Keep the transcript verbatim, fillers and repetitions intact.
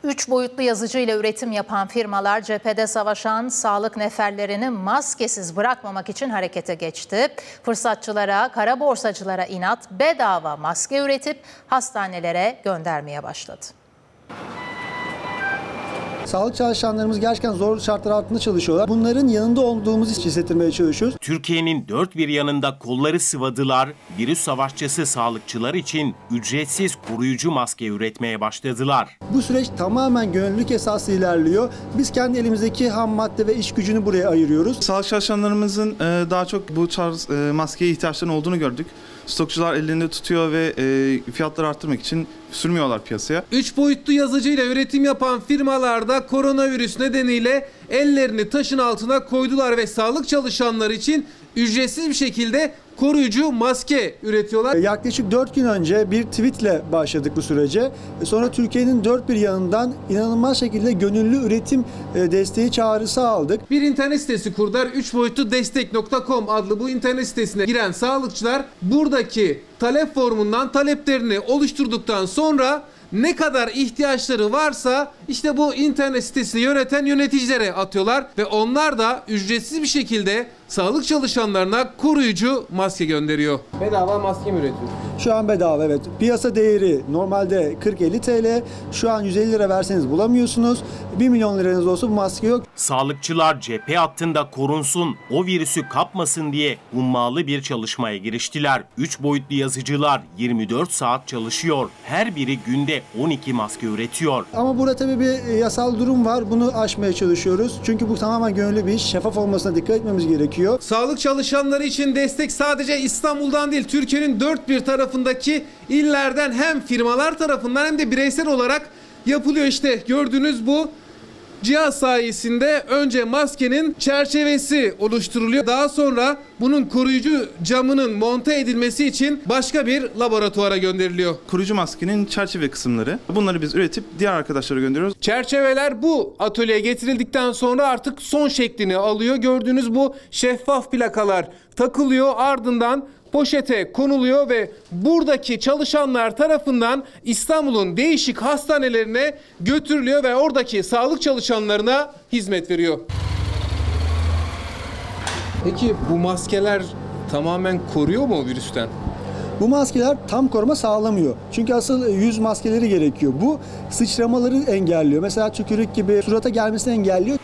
Üç boyutlu yazıcıyla üretim yapan firmalar cephede savaşan sağlık neferlerini maskesiz bırakmamak için harekete geçti. Fırsatçılara, kara borsacılara inat bedava maske üretip hastanelere göndermeye başladı. Sağlık çalışanlarımız gerçekten zor şartlar altında çalışıyorlar. Bunların yanında olduğumuzu hissettirmeye çalışıyoruz. Türkiye'nin dört bir yanında kolları sıvadılar, virüs savaşçısı sağlıkçılar için ücretsiz koruyucu maske üretmeye başladılar. Bu süreç tamamen gönüllülük esaslı ilerliyor. Biz kendi elimizdeki ham madde ve iş gücünü buraya ayırıyoruz. Sağlık çalışanlarımızın daha çok bu tarz maskeye ihtiyaçlarının olduğunu gördük. Stokçular ellerinde tutuyor ve fiyatları arttırmak için sürmüyorlar piyasaya. Üç boyutlu yazıcıyla üretim yapan firmalar da koronavirüs nedeniyle ellerini taşın altına koydular ve sağlık çalışanları için ücretsiz bir şekilde koruyucu maske üretiyorlar. Yaklaşık dört gün önce bir tweetle başladık bu sürece. Sonra Türkiye'nin dört bir yanından inanılmaz şekilde gönüllü üretim desteği çağrısı aldık. Bir internet sitesi kurdular. üç boyutlu destek nokta com adlı bu internet sitesine giren sağlıkçılar buradaki talep formundan taleplerini oluşturduktan sonra ne kadar ihtiyaçları varsa işte bu internet sitesini yöneten yöneticilere atıyorlar ve onlar da ücretsiz bir şekilde sağlık çalışanlarına koruyucu maske gönderiyor. Bedava maske mi üretiyor? Şu an bedava, evet. Piyasa değeri normalde kırk elli TL. Şu an yüz elli lira verseniz bulamıyorsunuz. bir milyon liranız olsa bu maske yok. Sağlıkçılar cephe hattında korunsun, o virüsü kapmasın diye hummalı bir çalışmaya giriştiler. Üç boyutlu yazıcılar yirmi dört saat çalışıyor. Her biri günde on iki maske üretiyor. Ama burada tabii bir yasal durum var. Bunu aşmaya çalışıyoruz. Çünkü bu tamamen gönüllü bir iş. Şeffaf olmasına dikkat etmemiz gerekiyor. Sağlık çalışanları için destek sadece İstanbul'dan değil, Türkiye'nin dört bir tarafındaki illerden hem firmalar tarafından hem de bireysel olarak yapılıyor. İşte gördüğünüz bu cihaz sayesinde önce maskenin çerçevesi oluşturuluyor. Daha sonra bunun koruyucu camının monte edilmesi için başka bir laboratuvara gönderiliyor. Koruyucu maskenin çerçeve kısımları. Bunları biz üretip diğer arkadaşlara gönderiyoruz. Çerçeveler bu atölyeye getirildikten sonra artık son şeklini alıyor. Gördüğünüz bu şeffaf plakalar takılıyor, ardından poşete konuluyor ve buradaki çalışanlar tarafından İstanbul'un değişik hastanelerine götürülüyor ve oradaki sağlık çalışanlarına hizmet veriyor. Peki bu maskeler tamamen koruyor mu virüsten? Bu maskeler tam koruma sağlamıyor. Çünkü asıl yüz maskeleri gerekiyor. Bu sıçramaları engelliyor. Mesela tükürük gibi surata gelmesini engelliyor.